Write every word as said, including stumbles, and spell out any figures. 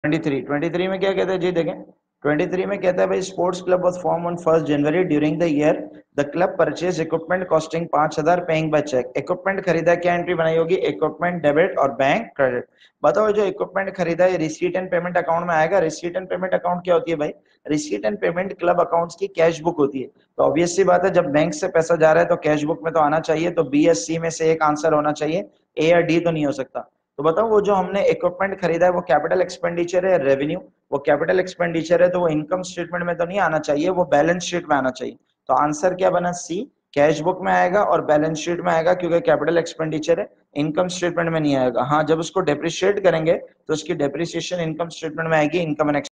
तेईस तेईस में क्या कहता है जी, देखें तेईस में कहता है भाई sports club was form on first January during the year the club purchase equipment costing पांच हजार पेइंग बाय चेक। इक्विपमेंट खरीदा, क्या एंट्री बनाई होगी, इक्विपमेंट डेबिट और बैंक क्रेडिट। बताओ जो इक्विपमेंट खरीदा है रिसीट एंड पेमेंट अकाउंट में आएगा। रिसीट एंड पेमेंट अकाउंट क्या होती है भाई, receipt and payment club accounts की कैश बुक होती है। तो ऑब्वियस सी बात है जब बैंक से पैसा जा रहा है तो कैश बुक में तो आना चाहिए, तो बी एस सी में से एक आंसर होना चाहिए, ए या डी तो नहीं हो सकता। तो बताओ वो जो हमने इक्विपमेंट खरीदा है वो कैपिटल एक्सपेंडिचर है, रेवेन्यू। वो कैपिटल एक्सपेंडिचर है तो वो इनकम स्टेटमेंट में तो नहीं आना चाहिए, वो बैलेंस शीट में आना चाहिए। तो आंसर क्या बना, सी, कैश बुक में आएगा और बैलेंस शीट में आएगा, क्योंकि कैपिटल एक्सपेंडिचर है, इनकम स्टेटमेंट में नहीं आएगा। हाँ, जब उसको डेप्रिशिएट करेंगे तो उसकी डेप्रिसिएशन इनकम स्टेटमेंट में आएगी, इनकम एंड